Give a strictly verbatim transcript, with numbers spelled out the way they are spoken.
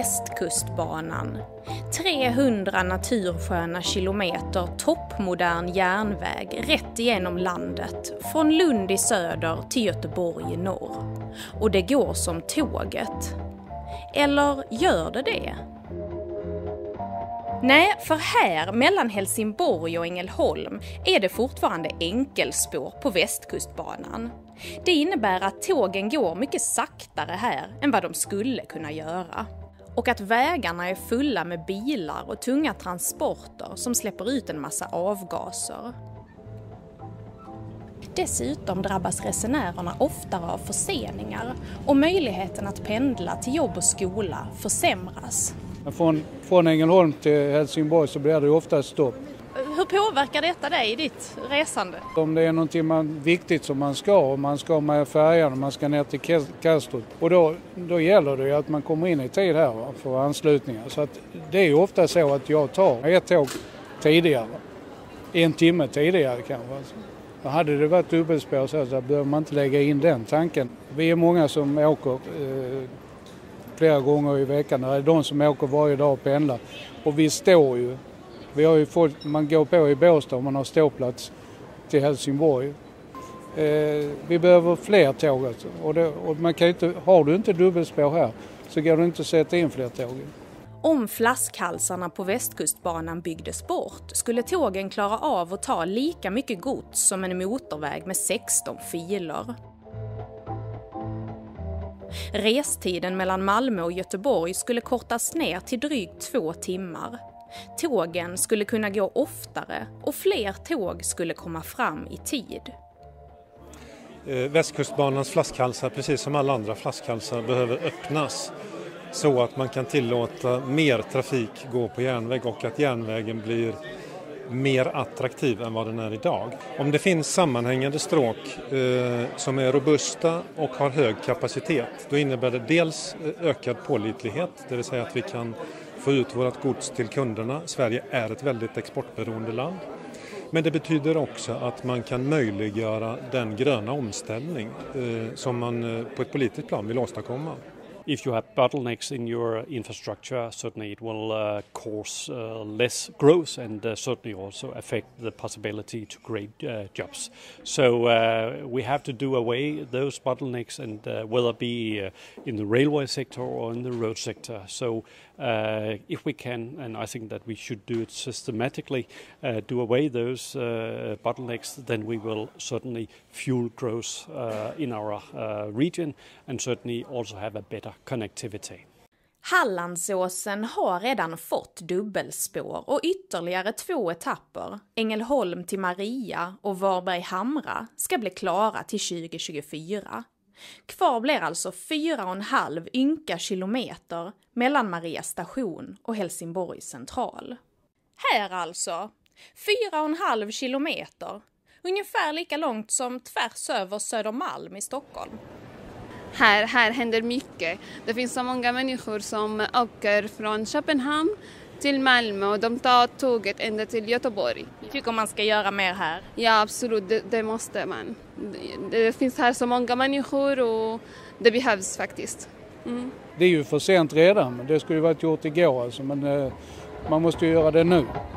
Västkustbanan. trehundra natursköna kilometer toppmodern järnväg rätt igenom landet, från Lund i söder till Göteborg i norr. Och det går som tåget. Eller gör det det? Nej, för här mellan Helsingborg och Ängelholm är det fortfarande enkelspår på Västkustbanan. Det innebär att tågen går mycket saktare här än vad de skulle kunna göra. Och att vägarna är fulla med bilar och tunga transporter som släpper ut en massa avgaser. Dessutom drabbas resenärerna oftare av förseningar och möjligheten att pendla till jobb och skola försämras. Från, från Ängelholm till Helsingborg så blir det ofta stopp. Hur påverkar detta dig i ditt resande? Om det är någonting man, viktigt som man ska, och man ska med färjan och man ska ner till Kastrup. Och då, då gäller det att man kommer in i tid här, va, för anslutningar. Så att det är ju ofta så att jag tar ett tåg tidigare. En timme tidigare kanske. Och hade det varit dubbelspår så, så behöver man inte lägga in den tanken. Vi är många som åker eh, flera gånger i veckan. Det är de som åker varje dag och pendlar. Och vi står ju. Vi har ju folk, man går på i Båstad om man har ståplats till Helsingborg. Eh, vi behöver fler tåg alltså. Och, det, och man kan inte, har du inte dubbelspår här så går det inte att sätta in fler tåg. Om flaskhalsarna på Västkustbanan byggdes bort skulle tågen klara av att ta lika mycket gods som en motorväg med sexton filer. Restiden mellan Malmö och Göteborg skulle kortas ner till drygt två timmar. Tågen skulle kunna gå oftare och fler tåg skulle komma fram i tid. Västkustbanans flaskhalsar, precis som alla andra flaskhalsar, behöver öppnas så att man kan tillåta mer trafik gå på järnväg och att järnvägen blir mer attraktiv än vad den är idag. Om det finns sammanhängande stråk eh, som är robusta och har hög kapacitet, då innebär det dels ökad pålitlighet, det vill säga att vi kan få ut vårt gods till kunderna. Sverige är ett väldigt exportberoende land. Men det betyder också att man kan möjliggöra den gröna omställning eh, som man eh, på ett politiskt plan vill åstadkomma. If you have bottlenecks in your infrastructure, certainly it will uh, cause uh, less growth and uh, certainly also affect the possibility to create uh, jobs. So uh, we have to do away those bottlenecks, and uh, whether it be uh, in the railway sector or in the road sector. So uh, if we can, and I think that we should do it systematically, uh, do away those uh, bottlenecks, then we will certainly fuel growth uh, in our uh, region and certainly also have a better connectivity. Hallandsåsen har redan fått dubbelspår och ytterligare två etapper, Ängelholm till Maria och Varberg-Hamra, ska bli klara till tjugo tjugofyra. Kvar blir alltså fyra och en halv ynka kilometer mellan Maria station och Helsingborg central. Här alltså, fyra och en halv kilometer, ungefär lika långt som tvärs över Södermalm i Stockholm. Här, här händer mycket. Det finns så många människor som åker från Köpenhamn till Malmö och de tar tåget ända till Göteborg. Jag tycker man ska göra mer här. Ja, absolut. Det, det måste man. Det, det finns här så många människor och det behövs faktiskt. Mm. Det är ju för sent redan, men det skulle ju varit gjort igår alltså, men eh, man måste ju göra det nu.